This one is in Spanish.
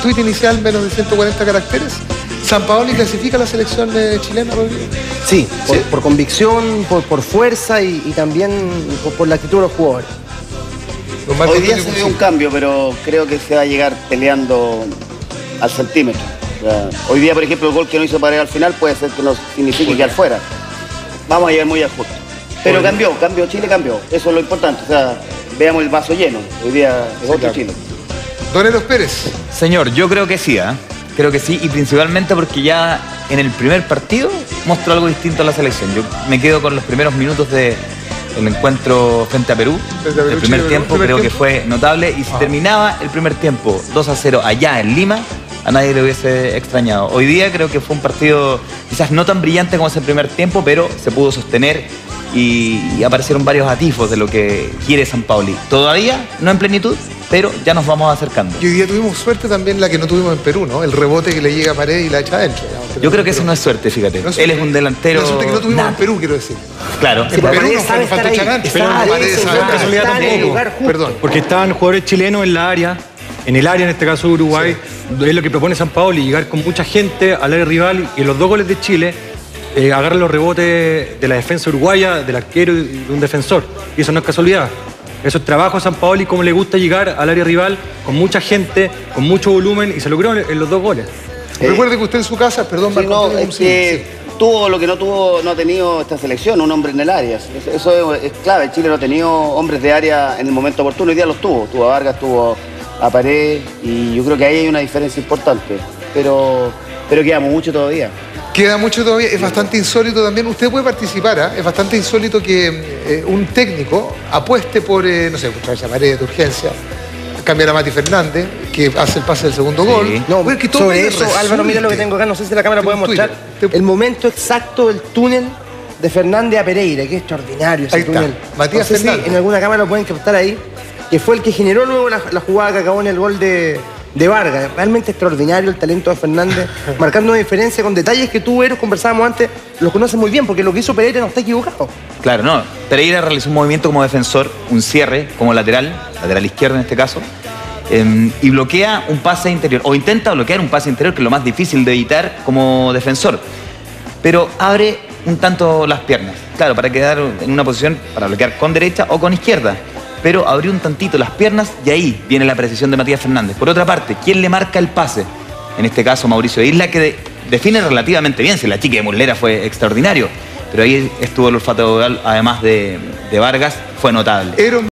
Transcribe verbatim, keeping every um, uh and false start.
tuit inicial menos de ciento cuarenta caracteres. ¿Sampaoli clasifica a la selección eh, chilena, Rodrigo? Sí, por, ¿Sí? por convicción, por, por fuerza y, y también por, por la actitud de los jugadores. Hoy día se dio un cambio, pero creo que se va a llegar peleando al centímetro. O sea, hoy día, por ejemplo, el gol que no hizo Paredes al final puede ser que no signifique quedar fuera. Vamos a llegar muy al justo. Pero cambió, cambió, Chile cambió. Eso es lo importante. O sea, veamos el vaso lleno. Hoy día es otro Chile. Don Eros Pérez. Señor, yo creo que sí, ¿eh? Creo que sí, y principalmente porque ya en el primer partido mostró algo distinto a la selección. Yo me quedo con los primeros minutos del encuentro frente a Perú. Frente a Perú, el primer Chile, tiempo primer creo tiempo. que fue notable, y si Ajá. terminaba el primer tiempo dos a cero allá en Lima, a nadie le hubiese extrañado. Hoy día creo que fue un partido quizás no tan brillante como ese primer tiempo, pero se pudo sostener y, y aparecieron varios atisbos de lo que quiere Sampaoli. Todavía no en plenitud, pero ya nos vamos acercando. Y hoy día tuvimos suerte también la que no tuvimos en Perú, ¿no? El rebote que le llega a Paredes y la echa adentro. digamos. Yo creo que eso no es suerte, fíjate. No es Él suerte. es un delantero... La suerte que no tuvimos nato. en Perú, quiero decir. Claro. En Perú no fue, faltó Changancho. Pero Pero Paredes está- adentro. casualidad está en el tampoco. lugar justo. Perdón. Porque estaban jugadores chilenos en la área, en el área en este caso de Uruguay, es lo que propone Sampaoli, llegar con mucha gente al área rival, y en los dos goles de Chile eh, agarrar los rebotes de la defensa uruguaya, del arquero y de un defensor. Y eso no es casualidad. Eso es trabajo a Sampaoli, como le gusta llegar al área rival con mucha gente, con mucho volumen, y se logró en, en los dos goles. Eh, Recuerde que usted en su casa, perdón, Sí, Marco no, Antonio, es sí, que tuvo lo que no tuvo, no ha tenido esta selección, un hombre en el área. Eso, eso es, es clave. Chile no ha tenido hombres de área en el momento oportuno. Hoy día los tuvo. Tuvo a Vargas, tuvo a Paredes, y yo creo que ahí hay una diferencia importante. Pero, pero quedamos mucho todavía. Queda mucho todavía, es bastante insólito también. Usted puede participar, ¿ah? Es bastante insólito que eh, un técnico apueste por, eh, no sé, traerse a Paredes de urgencia, cambiar a Mati Fernández, que hace el pase del segundo Sí. gol. No, Bueno, que todo sobre le eso, resulte. Álvaro, mira lo que tengo acá, no sé si la cámara Tengo puede un mostrar. tuyo. Te- El momento exacto del túnel de Fernández a Pereira, que es extraordinario ese Ahí está, túnel. Matías no sé Fernández. si en alguna cámara lo pueden captar ahí, que fue el que generó luego la, la jugada que acabó en el gol de, de Vargas. Realmente extraordinario el talento de Fernández, marcando una diferencia con detalles que tú, Eros, conversábamos antes, los conoces muy bien, porque lo que hizo Pereira no está equivocado. Claro, no. Pereira realizó un movimiento como defensor, un cierre como lateral, lateral izquierdo en este caso, eh, y bloquea un pase interior, o intenta bloquear un pase interior, que es lo más difícil de evitar como defensor. Pero abre un tanto las piernas, claro, para quedar en una posición para bloquear con derecha o con izquierda. Pero abrió un tantito las piernas y ahí viene la precisión de Matías Fernández. Por otra parte, ¿quién le marca el pase? En este caso, Mauricio Isla, que de- define relativamente bien. Si la chica de Muslera fue extraordinario, pero ahí estuvo el olfato, además de, de Vargas, fue notable. Eros